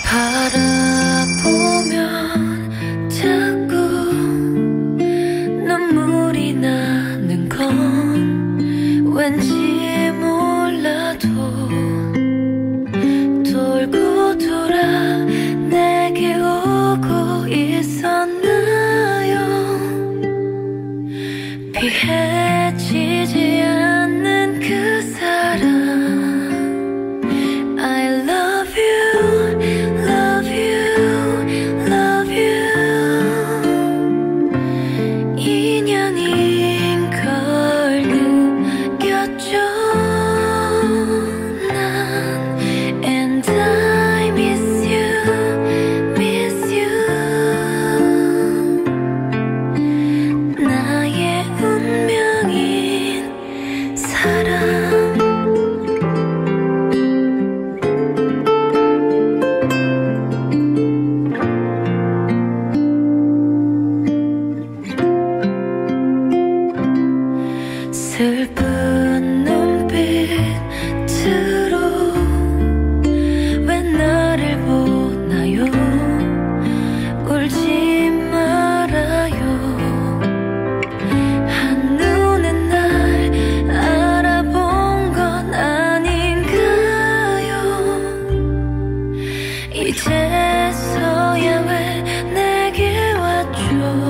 바라보면 자꾸 눈물이 나는 건 왠지 몰라도 돌고 돌아 내게 오고 있었나요? 피해지지 않는 그 사람 I love you, love you, love you. 인연인 걸 느꼈죠 난. And I miss you, miss you. 나의 운명인 사람. 슬픈 눈빛으로 왜 나를 보나요? 울지 말아요. 한눈에 날 알아본 건 아닌가요? 이제서야 왜 내게 왔죠?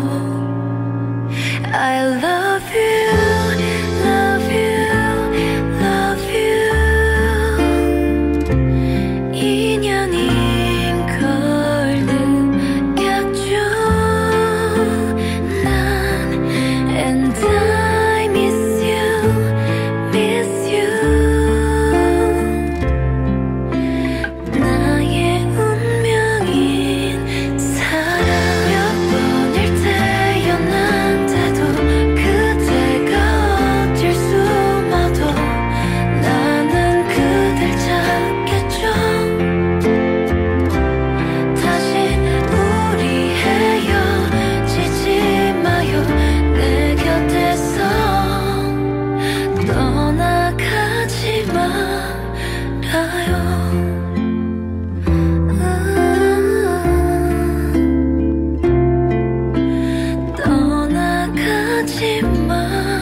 I love you, love you, love you. 인연인 걸 느꼈죠 난. And I miss you, miss you. 나의 운명인 사람. 몇 번을 태어난데도 그대가 어딜 숨어도 나는 그댈 찾겠죠. 다신 우리 헤어지지 마요. 내 곁에서 떠나가지 말아요. 떠나가지 마.